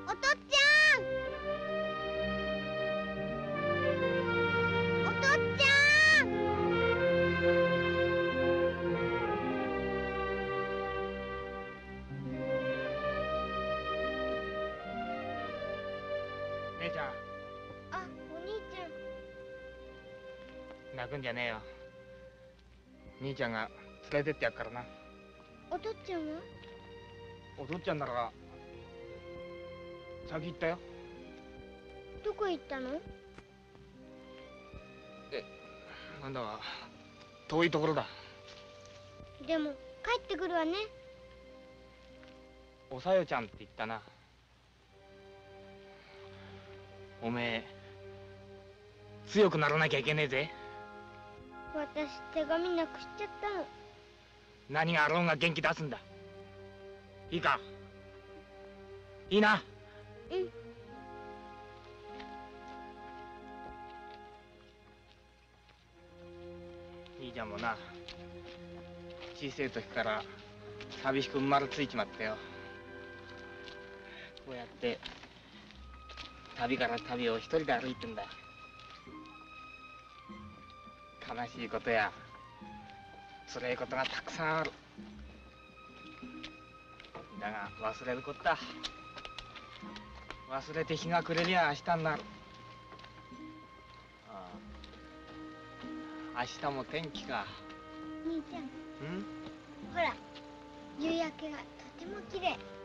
お父っつぁん、お父っつぁん。 姉ちゃん。 あ、お兄ちゃん。 泣くんじゃねえよ。兄ちゃんが連れてってやっからな。 お父っつぁんは？ お父っちゃんなら先行ったよ。 どこへ行ったの？ なんだか遠いところだ。 でも帰ってくるわね。 おさよちゃんって言ったな。おめえ強くならなきゃいけねえぜ。 私手紙なくしちゃったの。 何があろうが元気出すんだ。いいか？いいな。 うん。 兄ちゃんもな、小さい時から寂しく生まれついちまったよ。こうやって旅から旅を一人で歩いてんだ。悲しいことや辛いことがたくさんある。だが忘れることだ。忘れて日が暮れりゃ明日になる。ああ、明日も天気か。 兄ちゃん、 ん？ ほら、夕焼けがとても綺麗。